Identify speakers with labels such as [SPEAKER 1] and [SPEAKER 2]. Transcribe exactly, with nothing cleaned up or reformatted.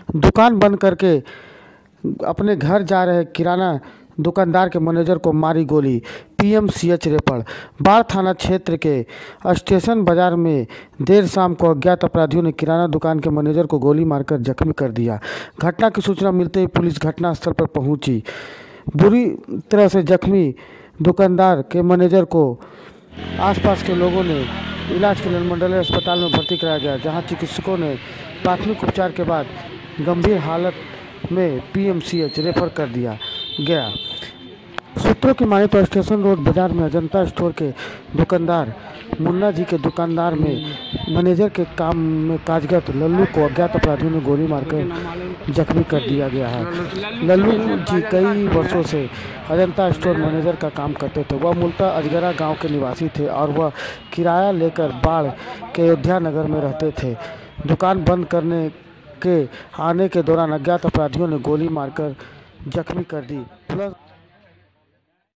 [SPEAKER 1] दुकान बंद करके अपने घर जा रहे किराना दुकानदार के मैनेजर को मारी गोली। PMCH refer. बाढ़ थाना क्षेत्र के स्टेशन बाजार में देर शाम को अज्ञात अपराधियों ने किराना दुकान के मैनेजर को गोली मारकर जख्मी कर दिया। घटना की सूचना मिलते ही पुलिस घटनास्थल पर पहुंची। बुरी तरह से जख्मी दुकानदार के मैनेजर को आसपास के लोगों ने इलाज के लिए मंडलीय अस्पताल में भर्ती कराया गया, जहां चिकित्सकों ने प्राथमिक उपचार के बाद गंभीर हालत में पीएमसीएच रेफर कर दिया गया। सूत्रों की माने तो स्टेशन रोड बाजार में अजंता स्टोर के दुकानदार मुन्ना जी के दुकानदार में मैनेजर के काम में काजगत लल्लू को अज्ञात अपराधियों ने गोली मारकर जख्मी कर दिया गया है। लल्लू जी कई वर्षों से अजंता स्टोर मैनेजर का काम करते थे। वह मूलतः अजगरा गांव के निवासी थे और वह किराया लेकर बाढ़ के अयोध्या नगर में रहते थे। दुकान बंद करने के आने के दौरान अज्ञात अपराधियों ने गोली मारकर जख्मी कर दी।